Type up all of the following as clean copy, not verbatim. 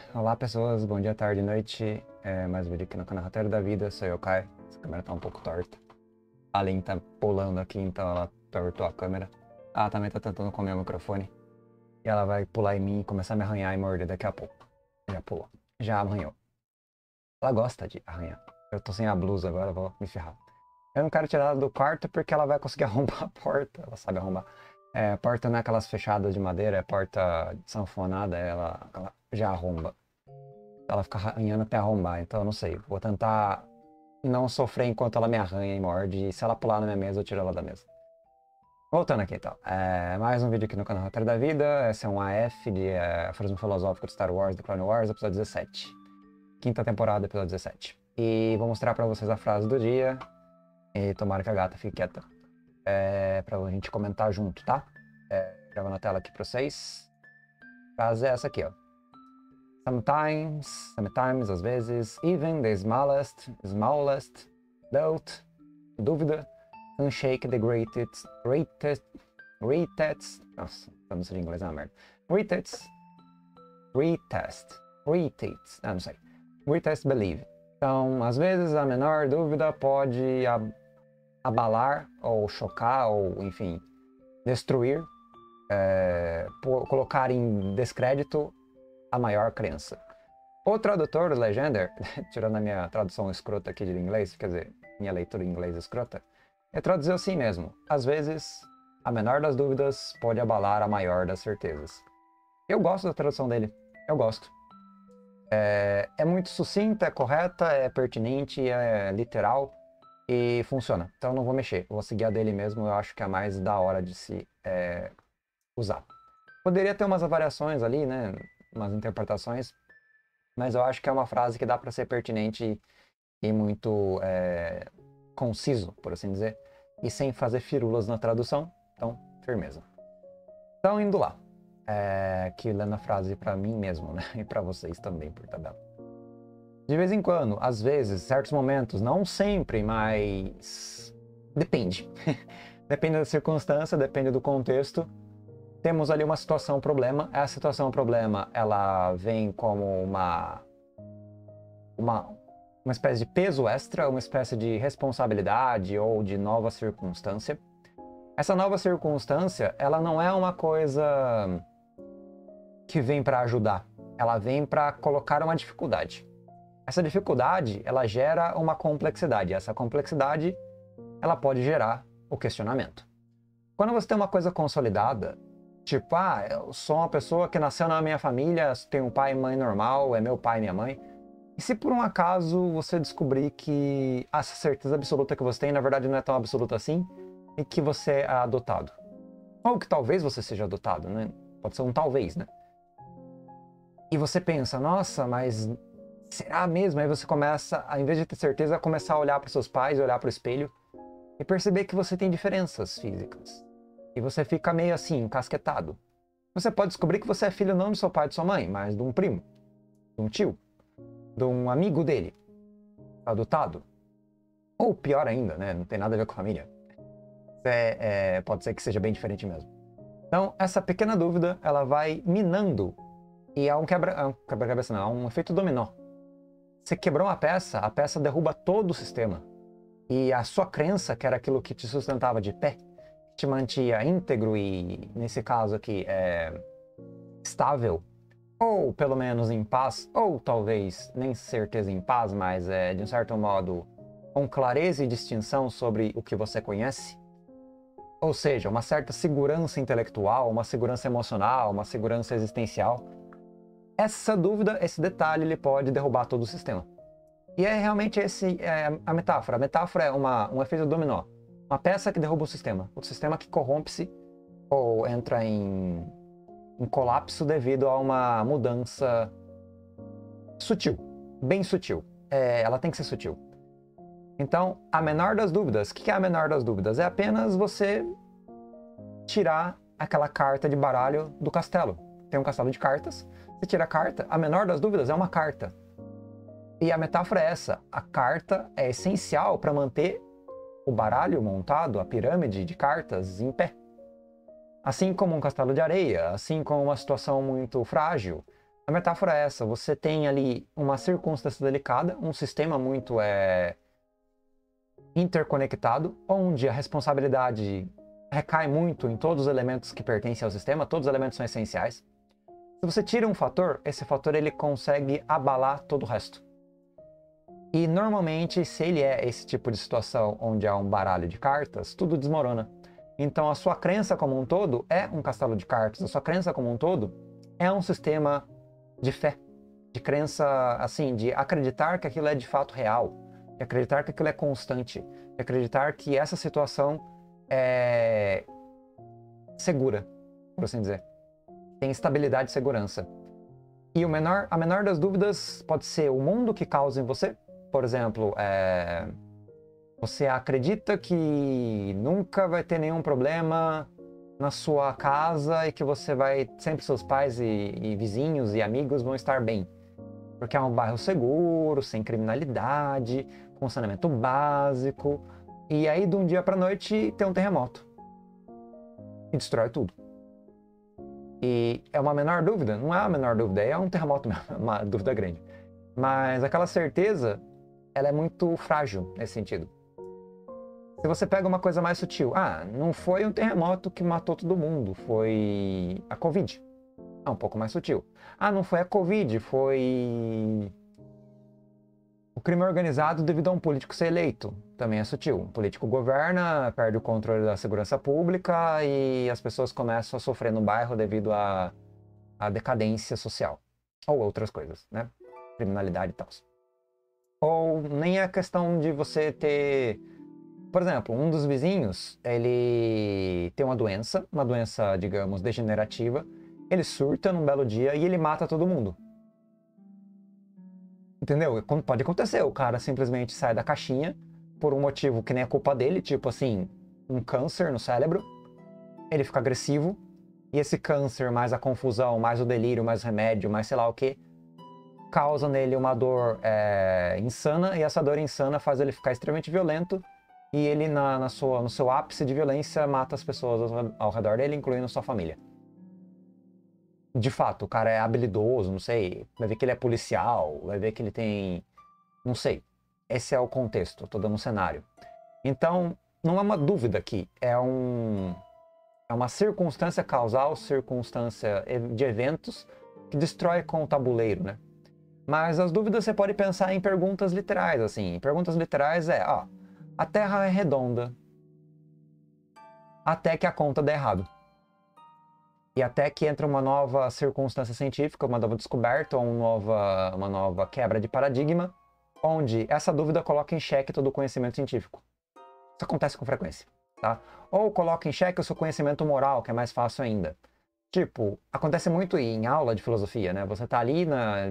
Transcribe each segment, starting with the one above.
Olá pessoas, bom dia, tarde, noite. Mais um vídeo aqui no canal Roteiro da Vida, sou eu, Kai. Essa câmera tá um pouco torta. A Lin tá pulando aqui, então ela tortou a câmera. Ela também tá tentando comer o microfone. E ela vai pular em mim e começar a me arranhar e morder daqui a pouco. Já pulou. Já arranhou. Ela gosta de arranhar. Eu tô sem a blusa agora, vou me ferrar. Eu não quero tirar ela do quarto porque ela vai conseguir arrombar a porta. Ela sabe arrombar. Porta não é aquelas fechadas de madeira, é porta sanfonada, ela já arromba. Ela fica arranhando até arrombar, então eu não sei. Vou tentar não sofrer enquanto ela me arranha e morde. E se ela pular na minha mesa, eu tiro ela da mesa. Voltando aqui então. Mais um vídeo aqui no canal Roteiro da Vida. Esse é um AF de Aforismo Filosófico de Star Wars, The Clone Wars, episódio 17. Quinta temporada, episódio 17. E vou mostrar pra vocês a frase do dia. E tomara que a gata fique quieta. Pra gente comentar junto, tá? Gravando a tela aqui pra vocês. A frase é essa aqui, ó. Sometimes, às vezes, even the smallest doubt, dúvida, can shake the greatest, nossa, não sei em inglês, é uma merda. Não sei. Greatest belief. Então, às vezes, a menor dúvida pode abalar, ou chocar, ou, enfim, destruir, colocar em descrédito a maior crença. O tradutor, o Legender, tirando a minha tradução escrota aqui de inglês, quer dizer, minha leitura em inglês escrota, traduziu assim mesmo. Às vezes, a menor das dúvidas pode abalar a maior das certezas. Eu gosto da tradução dele. Eu gosto. É muito sucinta, é correta, é pertinente, é literal e funciona. Então não vou mexer. Vou seguir a dele mesmo. Eu acho que é a mais da hora de se usar. Poderia ter umas variações ali, né? Umas interpretações, mas eu acho que é uma frase que dá para ser pertinente e muito conciso, por assim dizer, e sem fazer firulas na tradução. Então, firmeza. Então, indo lá. Aqui lendo a frase para mim mesmo, né? E para vocês também, por tabela. De vez em quando, às vezes, certos momentos, não sempre, mas depende. Depende da circunstância, depende do contexto. Temos ali uma situação problema. Essa situação problema, ela vem como uma espécie de peso extra, uma espécie de responsabilidade ou de nova circunstância. Essa nova circunstância, ela não é uma coisa que vem para ajudar. Ela vem para colocar uma dificuldade. Essa dificuldade, ela gera uma complexidade. Essa complexidade, ela pode gerar o questionamento. Quando você tem uma coisa consolidada, tipo, eu sou uma pessoa que nasceu na minha família, tenho um pai e mãe normal, é meu pai e minha mãe. E se por um acaso você descobrir que essa certeza absoluta que você tem, na verdade não é tão absoluta assim, e que você é adotado? Ou que talvez você seja adotado, né? Pode ser um talvez, né? E você pensa, nossa, mas será mesmo? Aí você começa, ao invés de ter certeza, a começar a olhar para seus pais, olhar para o espelho e perceber que você tem diferenças físicas. E você fica meio assim, encasquetado. Você pode descobrir que você é filho não do seu pai e de sua mãe, mas de um primo, de um tio, de um amigo dele, adotado. Ou pior ainda, né? Não tem nada a ver com a família. Pode ser que seja bem diferente mesmo. Então, essa pequena dúvida, ela vai minando. E há um quebra-cabeça, não, há um efeito dominó. Você quebrou uma peça, a peça derruba todo o sistema. E a sua crença, que era aquilo que te sustentava de pé, te mantinha íntegro e, nesse caso aqui, estável, ou pelo menos em paz, ou talvez nem certeza em paz, mas de um certo modo com clareza e distinção sobre o que você conhece, ou seja, uma certa segurança intelectual, uma segurança emocional, uma segurança existencial. Essa dúvida, esse detalhe, ele pode derrubar todo o sistema. E realmente a metáfora. A metáfora é um efeito dominó. Uma peça que derruba o sistema que corrompe-se ou entra em colapso devido a uma mudança sutil, bem sutil. Ela tem que ser sutil. Então, a menor das dúvidas, o que é a menor das dúvidas? É apenas você tirar aquela carta de baralho do castelo. Tem um castelo de cartas, você tira a carta, a menor das dúvidas é uma carta. E a metáfora é essa, a carta é essencial para manter o baralho montado, a pirâmide de cartas, em pé. Assim como um castelo de areia, assim como uma situação muito frágil, A metáfora é essa, você tem ali uma circunstância delicada, um sistema muito interconectado, onde a responsabilidade recai muito em todos os elementos que pertencem ao sistema, todos os elementos são essenciais. Se você tira um fator, esse fator ele consegue abalar todo o resto. E normalmente, se ele é esse tipo de situação onde há um baralho de cartas, tudo desmorona. Então a sua crença como um todo é um castelo de cartas, a sua crença como um todo é um sistema de fé, de crença, assim, de acreditar que aquilo é de fato real, de acreditar que aquilo é constante, de acreditar que essa situação é segura, por assim dizer. Tem estabilidade e segurança. E a menor das dúvidas pode ser o mundo que causa em você. Por exemplo, você acredita que nunca vai ter nenhum problema na sua casa e que você vai, sempre seus pais e vizinhos e amigos vão estar bem. Porque é um bairro seguro, sem criminalidade, com saneamento básico. E aí, de um dia para noite, tem um terremoto. E destrói tudo. E é uma menor dúvida? Não é a menor dúvida, é um terremoto mesmo, uma dúvida grande. Mas aquela certeza, ela é muito frágil nesse sentido. Se você pega uma coisa mais sutil, não foi um terremoto que matou todo mundo, foi a Covid. É um pouco mais sutil. Não foi a Covid, foi o crime organizado devido a um político ser eleito. Também é sutil. Um político governa, perde o controle da segurança pública e as pessoas começam a sofrer no bairro devido à decadência social. Ou outras coisas, né? Criminalidade e tal. Ou nem é questão de você ter... Por exemplo, um dos vizinhos, ele tem uma doença, digamos, degenerativa. Ele surta num belo dia e ele mata todo mundo. Entendeu? Pode acontecer, o cara simplesmente sai da caixinha por um motivo que nem é culpa dele, tipo assim, um câncer no cérebro. Ele fica agressivo e esse câncer, mais a confusão, mais o delírio, mais o remédio, mais sei lá o que, causa nele uma dor insana e essa dor insana faz ele ficar extremamente violento. E ele, no seu ápice de violência, mata as pessoas ao redor dele, incluindo sua família. De fato, o cara é habilidoso, não sei. Vai ver que ele é policial, vai ver que ele tem... Não sei. Esse é o contexto, tô dando um cenário. Então, não é uma dúvida aqui. É uma circunstância causal, circunstância de eventos que destrói com o tabuleiro, né? Mas as dúvidas você pode pensar em perguntas literais, assim. Perguntas literais a Terra é redonda até que a conta dê errado. E até que entra uma nova circunstância científica, uma nova descoberta, ou uma nova quebra de paradigma, onde essa dúvida coloca em xeque todo o conhecimento científico. Isso acontece com frequência, tá? Ou coloca em xeque o seu conhecimento moral, que é mais fácil ainda. Tipo, acontece muito em aula de filosofia, né? Você tá ali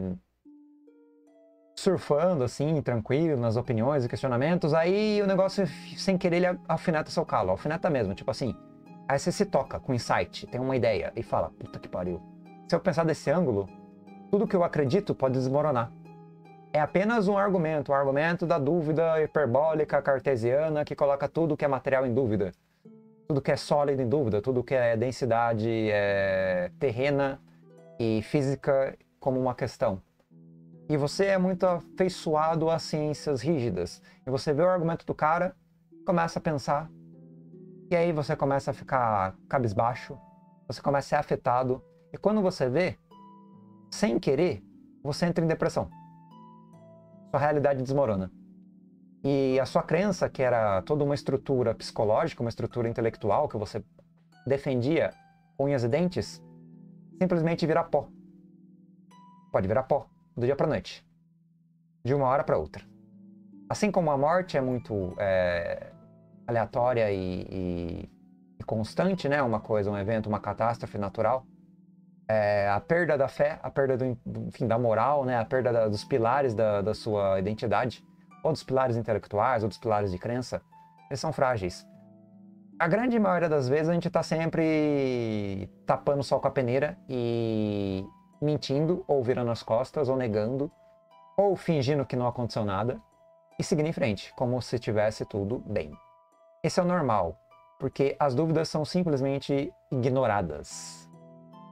surfando, assim, tranquilo, nas opiniões e questionamentos, aí o negócio, sem querer, ele alfineta seu calo, alfineta mesmo, tipo assim. Aí você se toca com insight, tem uma ideia, e fala, puta que pariu. Se eu pensar desse ângulo, tudo que eu acredito pode desmoronar. É apenas um argumento da dúvida hiperbólica cartesiana que coloca tudo que é material em dúvida. Tudo que é sólido em dúvida, tudo que é densidade terrena e física como uma questão. E você é muito afeiçoado a ciências rígidas. E você vê o argumento do cara, começa a pensar, e aí você começa a ficar cabisbaixo, você começa a ser afetado, e quando você vê, sem querer, você entra em depressão. Sua realidade desmorona. E a sua crença, que era toda uma estrutura psicológica, uma estrutura intelectual que você defendia com unhas e dentes, simplesmente vira pó. Pode virar pó. Do dia para noite, de uma hora para outra. Assim como a morte é muito aleatória e constante, né? Uma coisa, um evento, uma catástrofe natural. A perda da fé, a perda enfim, da moral, né? A perda dos pilares da sua identidade, ou dos pilares intelectuais, ou dos pilares de crença, eles são frágeis. A grande maioria das vezes a gente está sempre tapando o sol com a peneira e mentindo, ou virando as costas, ou negando, ou fingindo que não aconteceu nada, e seguindo em frente, como se tivesse tudo bem. Esse é o normal, porque as dúvidas são simplesmente ignoradas.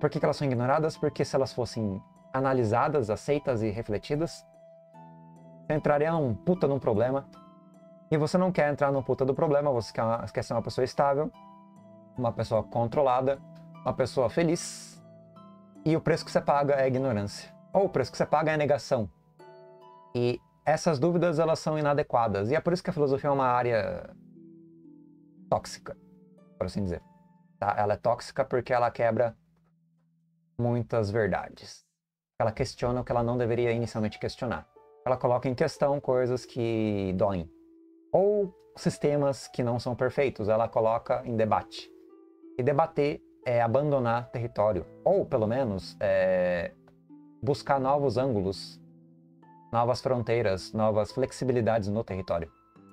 Por que elas são ignoradas? Porque se elas fossem analisadas, aceitas e refletidas, você entraria num puta num problema. E você não quer entrar num puta do problema, você quer ser uma pessoa estável, uma pessoa controlada, uma pessoa feliz. E o preço que você paga é a ignorância. Ou o preço que você paga é a negação. E essas dúvidas, elas são inadequadas. E é por isso que a filosofia é uma área tóxica, por assim dizer. Tá? Ela é tóxica porque ela quebra muitas verdades. Ela questiona o que ela não deveria inicialmente questionar. Ela coloca em questão coisas que doem. Ou sistemas que não são perfeitos. Ela coloca em debate. E debater é abandonar território. Ou, pelo menos, buscar novos ângulos, novas fronteiras, novas flexibilidades no território.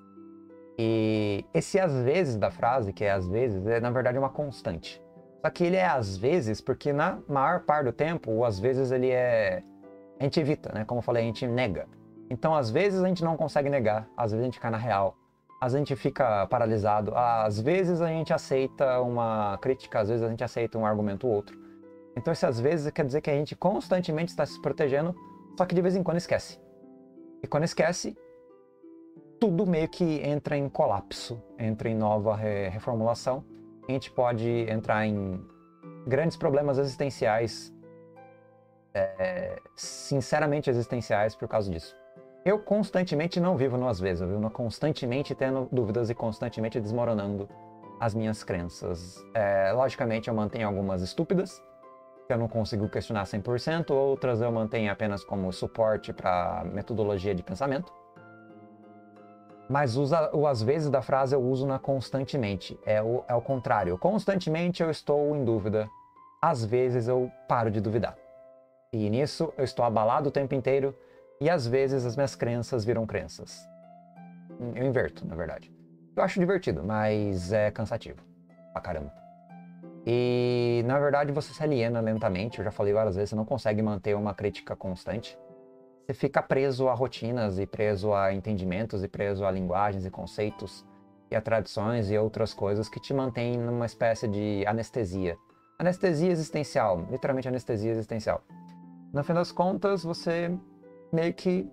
E esse às vezes da frase, que é às vezes, é na verdade uma constante. Só que ele é às vezes porque na maior parte do tempo, o às vezes ele é... A gente evita, né? Como eu falei, a gente nega. Então às vezes a gente não consegue negar, às vezes a gente cai na real, às vezes a gente fica paralisado, às vezes a gente aceita uma crítica, às vezes a gente aceita um argumento ou outro. Então esse às vezes quer dizer que a gente constantemente está se protegendo, só que de vez em quando esquece. E quando esquece, tudo meio que entra em colapso, entra em nova reformulação. A gente pode entrar em grandes problemas existenciais, sinceramente existenciais por causa disso. Eu constantemente não vivo no às vezes, eu vivo constantemente tendo dúvidas e constantemente desmoronando as minhas crenças. Logicamente eu mantenho algumas estúpidas, que eu não consigo questionar 100%, outras eu mantenho apenas como suporte para metodologia de pensamento. Mas o às vezes da frase eu uso na constantemente. É o contrário. Constantemente eu estou em dúvida. Às vezes eu paro de duvidar. E nisso eu estou abalado o tempo inteiro. E às vezes as minhas crenças viram crenças. Eu inverto, na verdade. Eu acho divertido, mas é cansativo. Pra caramba. E na verdade você se aliena lentamente. Eu já falei várias vezes, você não consegue manter uma crítica constante. Você fica preso a rotinas e preso a entendimentos e preso a linguagens e conceitos e a tradições e outras coisas que te mantêm numa espécie de anestesia. Anestesia existencial, literalmente anestesia existencial. No fim das contas, você meio que,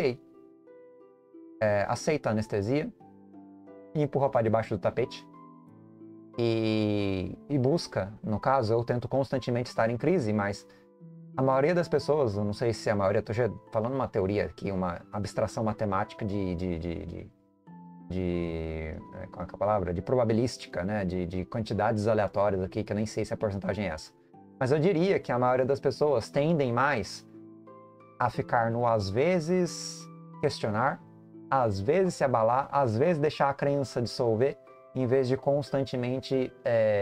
aceita a anestesia e empurra para debaixo do tapete e busca, no caso, eu tento constantemente estar em crise, mas a maioria das pessoas, eu não sei se a maioria, estou falando uma teoria aqui, uma abstração matemática qual é a palavra? De probabilística, né? De quantidades aleatórias aqui, que eu nem sei se a porcentagem é essa. Mas eu diria que a maioria das pessoas tendem mais a ficar no às vezes questionar, às vezes se abalar, às vezes deixar a crença dissolver, em vez de constantemente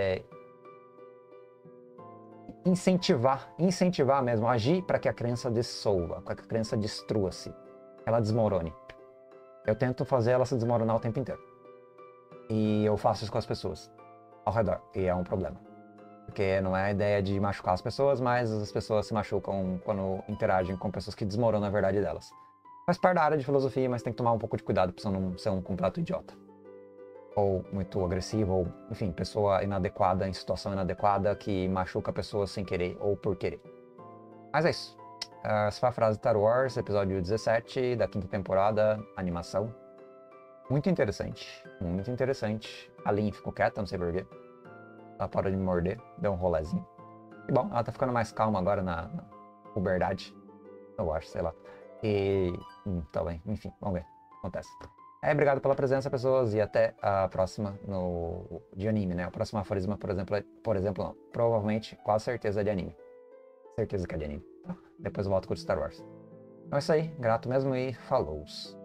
incentivar mesmo, agir para que a crença dissolva, para que a crença destrua-se, ela desmorone. Eu tento fazer ela se desmoronar o tempo inteiro. E eu faço isso com as pessoas ao redor, e é um problema. Porque não é a ideia de machucar as pessoas, mas as pessoas se machucam quando interagem com pessoas que desmoronam a verdade delas. Faz parte da área de filosofia, mas tem que tomar um pouco de cuidado para você não ser um completo idiota. Ou muito agressivo, ou, enfim, pessoa inadequada em situação inadequada que machuca pessoas sem querer ou por querer. Mas é isso. Essa foi a frase de Star Wars, episódio 17 da 5ª temporada, animação. Muito interessante, muito interessante. A Lin ficou quieta, não sei porquê. Ela parou de me morder, deu um rolezinho. E bom, ela tá ficando mais calma agora na puberdade. Eu acho, sei lá. E tá bem, enfim, vamos ver o que acontece. Obrigado pela presença, pessoas, e até a próxima de anime, né? O próximo aforisma, por exemplo, não. Provavelmente, quase certeza é de anime. Certeza que é de anime, tá? Depois eu volto com o Star Wars. Então é isso aí, grato mesmo e falou!